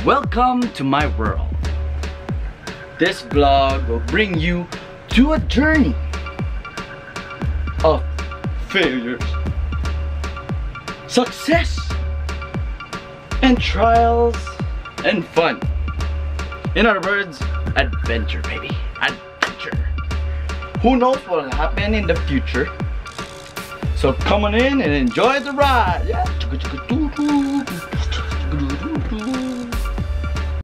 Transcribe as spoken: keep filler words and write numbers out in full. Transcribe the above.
Welcome to my world. This vlog will bring you to a journey of failures, success, and trials and fun. In other words, adventure, baby. Adventure. Who knows what will happen in the future? So come on in and enjoy the ride. Yeah.